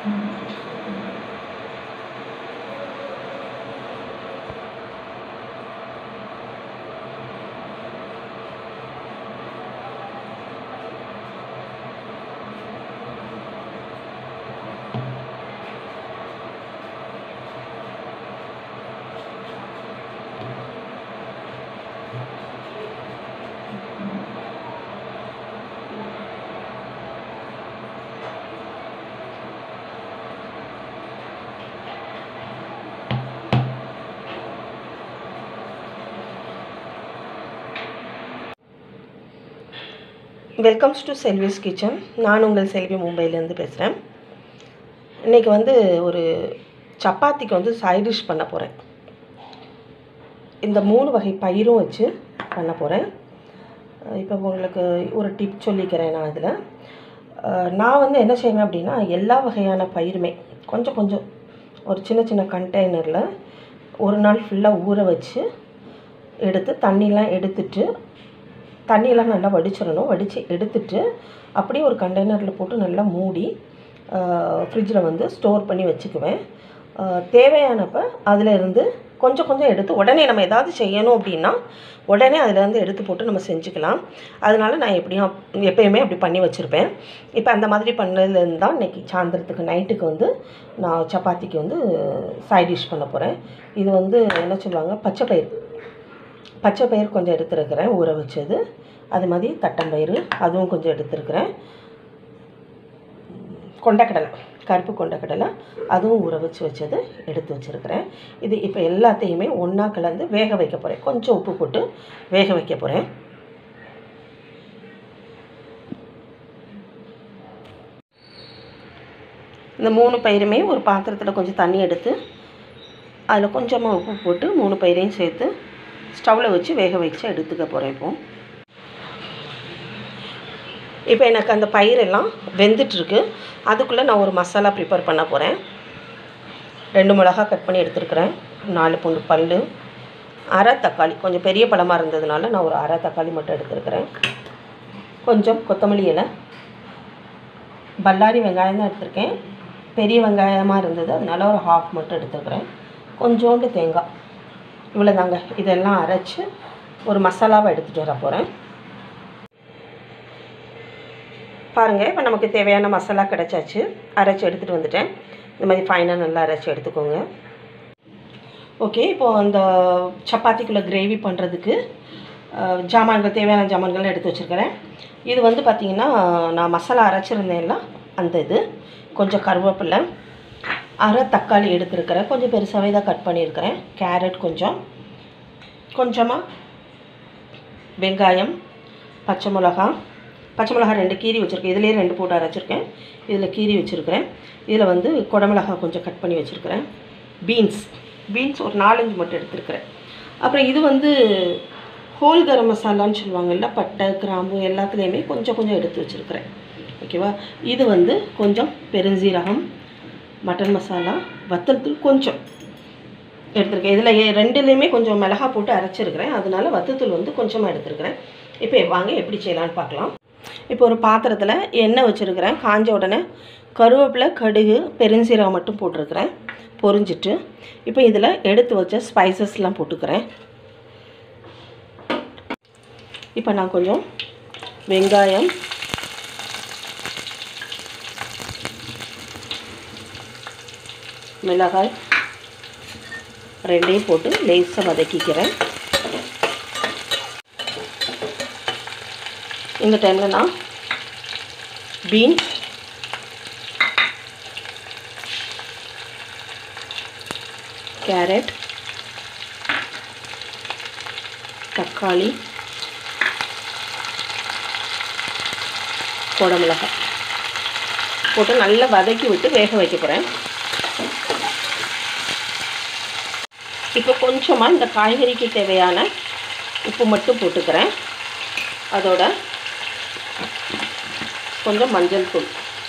Welcomes to செல்விஸ் kitchen. நான் உங்கள் செல்வி மும்பையிலேருந்து பேசுகிறேன். இன்றைக்கி வந்து ஒரு சப்பாத்திக்கு வந்து சைட் டிஷ் பண்ண போகிறேன். இந்த 3 வகை பயிரும் வச்சு பண்ண போகிறேன். இப்போ உங்களுக்கு ஒரு டிப் சொல்லிக்கிறேன். நான் வந்து என்ன செய்வேன் அப்படின்னா, எல்லா வகையான பயிருமே கொஞ்சம் கொஞ்சம் ஒரு சின்ன சின்ன கண்டெய்னரில் ஒரு நாள் ஃபுல்லாக ஊற வச்சு எடுத்து தண்ணியெல்லாம் நல்லா வடிச்சிடணும். வடித்து எடுத்துட்டு அப்படியே ஒரு கண்டெய்னரில் போட்டு நல்லா மூடி ஃப்ரிட்ஜில் வந்து ஸ்டோர் பண்ணி வச்சுக்குவேன். தேவையானப்போ அதில் இருந்து கொஞ்சம் கொஞ்சம் எடுத்து உடனே நம்ம ஏதாவது செய்யணும் அப்படின்னா உடனே அதிலேருந்து எடுத்து போட்டு நம்ம செஞ்சுக்கலாம். அதனால் நான் எப்பயுமே அப்படி பண்ணி வச்சுருப்பேன். இப்போ அந்த மாதிரி பண்ணதுலேருந்து தான் இன்றைக்கி சாயந்தரத்துக்கு நைட்டுக்கு வந்து நான் சப்பாத்திக்கு வந்து சைட் டிஷ் பண்ண போகிறேன். இது வந்து என்ன சொல்லுவாங்க, பச்சை பயிர் கொஞ்சம் எடுத்துருக்கிறேன் ஊற வச்சது. அது மாதிரி தட்டம்பயிறு அதுவும் கொஞ்சம் எடுத்துருக்கிறேன். கொண்டக்கடலை, கருப்பு கொண்டக்கடலை அதுவும் ஊற வச்சது எடுத்து வச்சுருக்கிறேன். இது இப்போ எல்லாத்தையுமே ஒன்றா கலந்து வேக வைக்க போகிறேன். கொஞ்சம் உப்பு போட்டு வேக வைக்க போகிறேன். இந்த 3 பயிருமே ஒரு பாத்திரத்தில் கொஞ்சம் தண்ணி எடுத்து அதில் கொஞ்சமாக உப்பு போட்டு 3 பயிரையும் சேர்த்து ஸ்டவ்வில் வச்சு வேக வச்சு எடுத்துக்க போகிறேன். இப்போ எனக்கு அந்த பயிரெல்லாம் வெந்துட்டுருக்கு. அதுக்குள்ளே நான் ஒரு மசாலா ப்ரிப்பேர் பண்ண போகிறேன். 2 மிளகாய் கட் பண்ணி எடுத்துருக்கிறேன், 4 பூண்டு பல், அரை தக்காளி, கொஞ்சம் பெரிய பழமாக இருந்ததுனால நான் ஒரு அரை தக்காளி மட்டும் எடுத்துருக்கிறேன். கொஞ்சம் கொத்தமல்லி இலை, பல்லாரி வெங்காயம் தான் எடுத்திருக்கேன். பெரிய வெங்காயமாக இருந்தது அதனால ஒரு ஹாஃப் மட்டும் எடுத்துருக்கிறேன். கொஞ்சோண்டு தேங்காய், இவ்வளோ தாங்க. இதெல்லாம் அரைச்சி ஒரு மசாலாவை எடுத்துகிட்டு வர போகிறேன். பாருங்கள், இப்போ நமக்கு தேவையான மசாலா கிடச்சாச்சு. அரைச்சி எடுத்துகிட்டு வந்துட்டேன். இந்த மாதிரி ஃபைனாக நல்லா அரைச்சி எடுத்துக்கோங்க. ஓகே, இப்போது அந்த சப்பாத்திக்குள்ளே கிரேவி பண்ணுறதுக்கு ஜாமான்கள், தேவையான ஜாமான்கள் எடுத்து வச்சுருக்கிறேன். இது வந்து பார்த்திங்கன்னா நான் மசாலா அரைச்சிருந்தேன்ல அந்த இது. கொஞ்சம் கருவேப்பிலை, அரை தக்காளி எடுத்துருக்கிறேன், கொஞ்சம் பெருசாகவே தான் கட் பண்ணியிருக்கிறேன். கேரட் கொஞ்சமாக வெங்காயம், பச்சை மிளகா 2 கீரி வச்சுருக்கேன். இதிலே 2 போட்டு அரைச்சிருக்கேன். இதில் கீரி வச்சுருக்கிறேன். இதில் வந்து குடமிளகா கொஞ்சம் கட் பண்ணி வச்சுருக்கிறேன். பீன்ஸ் ஒரு 4-5 மட்டும் எடுத்துருக்கிறேன். அப்புறம் இது வந்து ஹோல் கரம் மசாலான்னு சொல்லுவாங்கள்ல, பட்டை கிராம்பு எல்லாத்துலேயுமே கொஞ்சம் கொஞ்சம் எடுத்து வச்சுருக்கிறேன். ஓகேவா. இது வந்து கொஞ்சம் பெருஞ்சீரகம், மட்டன் மசாலா, வத்தல் தூள் கொஞ்சம் எடுத்துருக்கேன். இதில் 2லேயுமே கொஞ்சம் மிளகா போட்டு அரைச்சிருக்கிறேன். அதனால வத்தத்தூள் வந்து கொஞ்சமாக எடுத்துருக்கிறேன். இப்போ வாங்க எப்படி செய்யலான்னு பார்க்கலாம். இப்போ ஒரு பாத்திரத்தில் எண்ணெய் வச்சுருக்கிறேன். காஞ்ச உடனே கருவேப்பிலை, கடுகு, பெருஞ்சீரகம் மட்டும் போட்டிருக்கிறேன். பொரிஞ்சிட்டு இப்போ இதில் எடுத்து வச்ச ஸ்பைசஸ்லாம் போட்டுக்கிறேன். இப்போ நான் கொஞ்சம் வெங்காயம், மிளகாய் 2ஐயும் போட்டு லேசாக வதக்கிக்கிறேன். இந்த டைமில் நான் பீன்ஸ், கேரட், தக்காளி, குடமிளகாய் போட்டு நல்லா வதக்கி விட்டு வேக வைக்க போகிறேன். இப்போ கொஞ்சமாக இந்த காய்கறிக்கு தேவையான உப்பு மட்டும் போட்டுக்கிறேன். அதோட கொஞ்சம் மஞ்சள் தூள்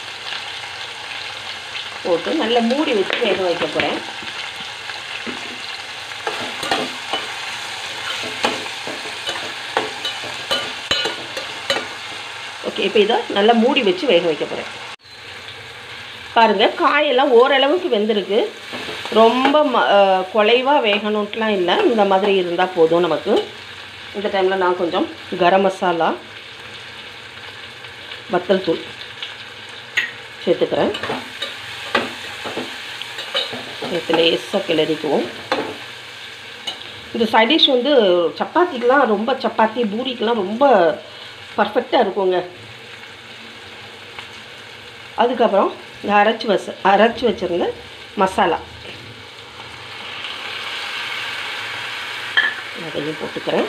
போட்டு நல்லா மூடி வச்சு வேக வைக்க போகிறேன். ஓகே, இப்போ இதை நல்லா மூடி வச்சு வேக வைக்க போகிறேன். பாருங்கள் காயெல்லாம் ஓரளவுக்கு வெந்திருக்கு. ரொம்ப குலைவாக வேகணுன்ட்டுலாம் இல்லை. இந்த மாதிரி இருந்தால் போதும் நமக்கு. இந்த டைமில் நான் கொஞ்சம் கரம் மசாலா, வத்தல் தூள் சேர்த்துக்கிறேன். சேர்த்து லேசாக கிளறிக்குவோம். இந்த சைட் டிஷ் வந்து சப்பாத்திக்கெலாம் ரொம்ப, சப்பாத்தி பூரிக்கெலாம் ரொம்ப பர்ஃபெக்டாக இருக்குங்க. அதுக்கப்புறம் இந்த அரைச்சி வச்சுருந்த மசாலா அதையும் போட்டுக்கிறேன்.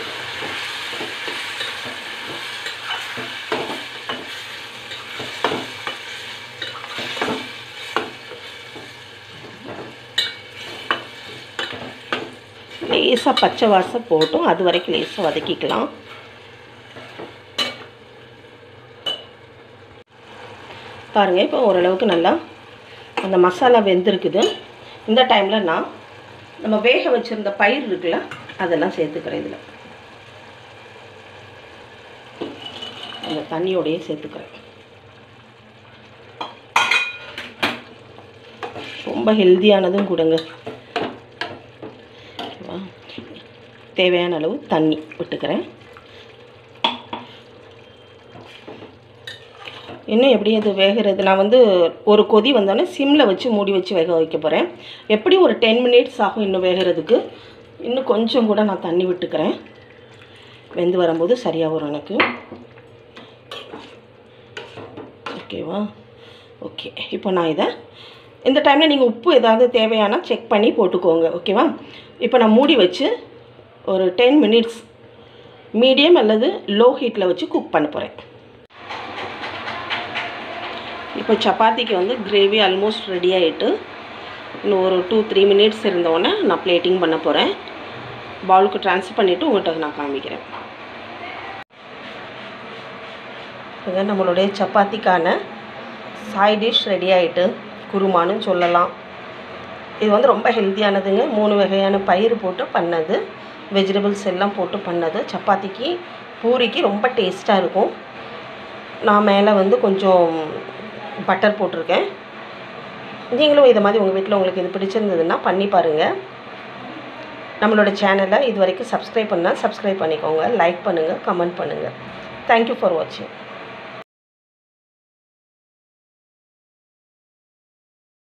லேசாக பச்சை வாசம் போட்டும் அது வரைக்கும் லேசாக வதக்கிக்கலாம். பாருங்கள், இப்போ ஓரளவுக்கு நல்லா அந்த மசாலா வெந்திருக்குது. இந்த டைமில் நான் நம்ம வேக வச்சுருந்த பயிர் இருக்குல்ல, அதெல்லாம் சேர்த்துக்கிறேன். இதில் அந்த தண்ணியோடையே சேர்த்துக்கிறேன். ரொம்ப ஹெல்த்தியானதும் கொடுங்க. தேவையான அளவு தண்ணி விட்டுக்கிறேன். இன்னும் எப்படி இது வேகிறது, நான் வந்து ஒரு கொதி வந்தோடனே சிம்மில் வச்சு மூடி வச்சு வேக வைக்க போகிறேன். எப்படியும் ஒரு 10 மினிட்ஸ் ஆகும் இன்னும் வேகிறதுக்கு. இன்னும் கொஞ்சம் கூட நான் தண்ணி விட்டுக்கிறேன். வெந்து வரும்போது சரியாக வரும் எனக்கு. ஓகேவா? ஓகே, இப்போ நான் இதை இந்த டைமில் நீங்கள் உப்பு ஏதாவது தேவையான செக் பண்ணி போட்டுக்கோங்க. ஓகேவா? இப்போ நான் மூடி வச்சு ஒரு 10 மினிட்ஸ் மீடியம் அல்லது லோ ஹீட்டில் வச்சு குக் பண்ண போகிறேன். இப்போ சப்பாத்திக்கு வந்து கிரேவி ஆல்மோஸ்ட் ரெடி ஆகிட்டு இன்னும் ஒரு 2-3 மினிட்ஸ் இருந்தோடனே நான் பிளேட்டிங் பண்ண போகிறேன். பவுலுக்கு ட்ரான்ஸ்ஃபர் பண்ணிவிட்டு உங்கள்கிட்ட நான் காமிக்கிறேன். இதுதான் நம்மளுடைய சப்பாத்திக்கான சைட் டிஷ் ரெடி ஆகிட்டு, குருமானு சொல்லலாம். இது வந்து ரொம்ப ஹெல்த்தியானதுங்க. 3 வகையான பயிர் போட்டு பண்ணது, வெஜிடபிள்ஸ் எல்லாம் போட்டு பண்ணது. சப்பாத்திக்கு பூரிக்கு ரொம்ப டேஸ்ட்டாக இருக்கும். நான் மேலே வந்து கொஞ்சம் பட்டர் போட்டிருக்கேன். நீங்களும் இதை மாதிரி உங்கள் வீட்டில் உங்களுக்கு இது பிடிச்சிருந்ததுன்னா பண்ணி பாருங்கள். நம்மளோட சேனலை இது வரைக்கும் சப்ஸ்கிரைப் பண்ணால் சப்ஸ்கிரைப் பண்ணிக்கோங்க. லைக் பண்ணுங்கள், கமெண்ட் பண்ணுங்கள். தேங்க்யூ ஃபார் வாட்சிங்.